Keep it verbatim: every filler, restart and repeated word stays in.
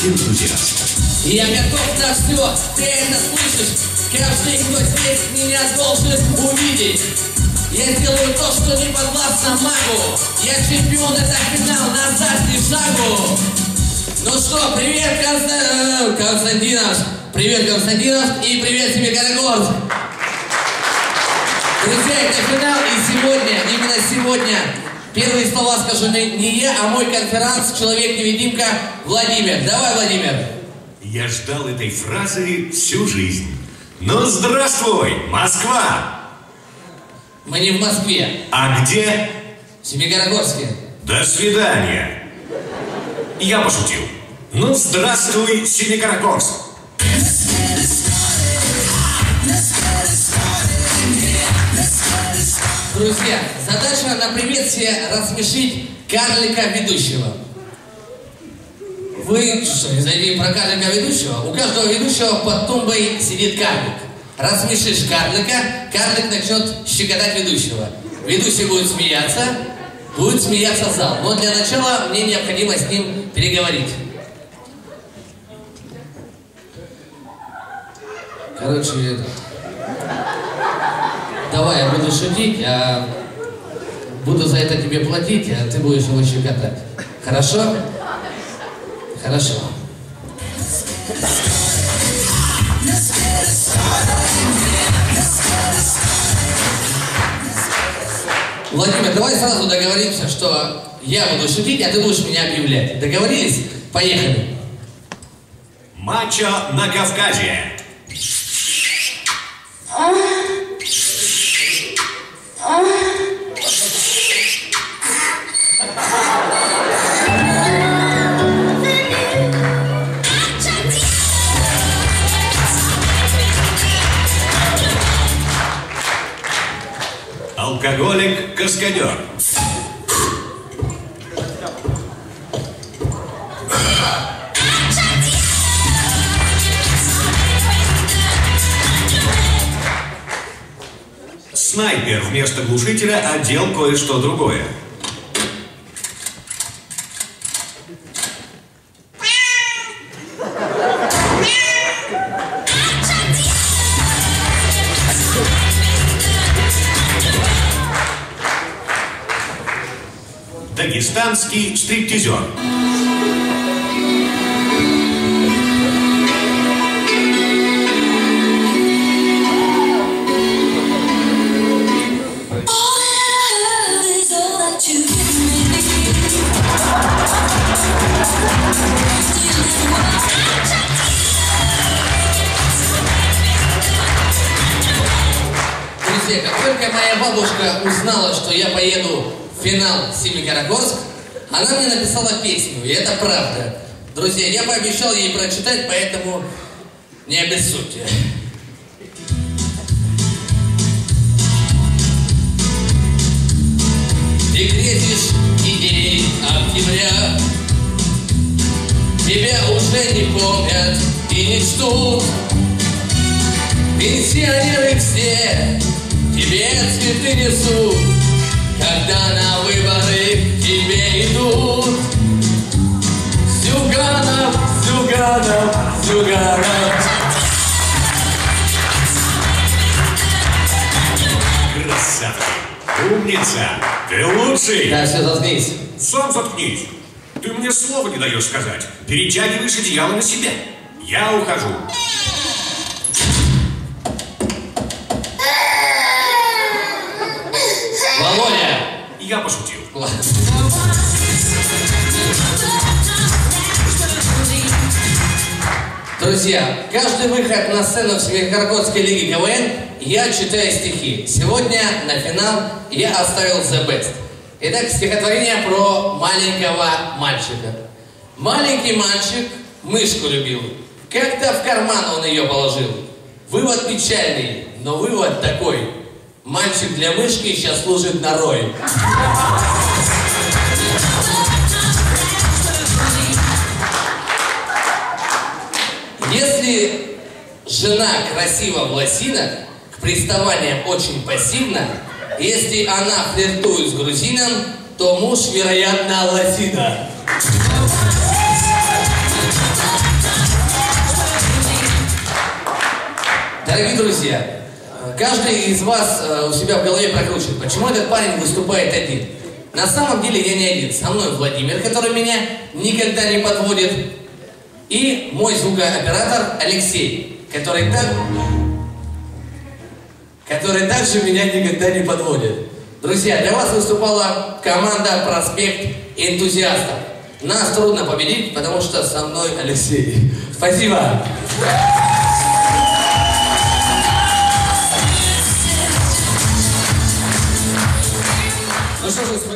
энтузиаста. Я готов на все, ты это слышишь? Каждый, кто здесь меня должен увидеть. Я сделаю то, что не подвластно магу. Я чемпион, это финал, назад не шагу. Ну что, привет, Константинов, Константинов, привет, Константинов, и привет, Семикарагорск. Друзья, это финал, и сегодня, именно сегодня, первые слова скажу не я, а мой конферанс, человек-невидимка Владимир. Давай, Владимир. Я ждал этой фразы всю жизнь. Ну, здравствуй, Москва! Мы не в Москве. А где? В Семикарагорске. До свидания. Я пошутил. Ну, здравствуй, Семикарагорск. Друзья, задача на приветствие рассмешить карлика ведущего. Вы что, не знаете про карлика ведущего? У каждого ведущего под тумбой сидит карлик. Рассмешишь карлика, карлик начнет щекотать ведущего. Ведущий будет смеяться, будет смеяться зал. Но для начала мне необходимо с ним переговорить. Короче, это... давай я буду шутить, а буду за это тебе платить, а ты будешь его щекотать. Хорошо? Хорошо. Владимир, давай сразу договоримся, что я буду шутить, а ты будешь меня объявлять. Договорились? Поехали. Мачо на Кавказе. Алкоголик-каскадер. Снайпер вместо глушителя одел кое-что другое. Дагестанский стриптизер. Друзья, как только моя бабушка узнала, что я поеду в финал Семикарагорск, она мне написала песню, и это правда. Друзья, я пообещал ей прочитать, поэтому не обессудьте. Ты грезишь идей октября, тебя уже не помнят и не ждут. Пенсионеры все тебе цветы несут, когда на выборы к тебе идут. Зюганов, Зюганов, Зюганов. Красавчик, умница, ты лучший. Да, все, заткнись. Сам заткнись. Ты мне слова не даешь сказать. Перетягиваешь одеяло на себя. Я ухожу. Володя! Я пошутил. Ладно. Друзья, каждый выход на сцену в Семикарагорской лиге КВН я читаю стихи. Сегодня на финал я оставил The Best. Итак, стихотворение про маленького мальчика. Маленький мальчик мышку любил. Как-то в карман он ее положил. Вывод печальный, но вывод такой. Мальчик для мышки сейчас служит норой. Если жена красива в лосинах, к приставаниям очень пассивна, если она флиртует с грузином, то муж, вероятно, лосина. Дорогие друзья, каждый из вас у себя в голове прокручивает, почему этот парень выступает один. На самом деле я не один. Со мной Владимир, который меня никогда не подводит, и мой звукооператор Алексей, который, так, который также меня никогда не подводит. Друзья, для вас выступала команда «Проспект энтузиастов». Нас трудно победить, потому что со мной Алексей. Спасибо. Ну что же,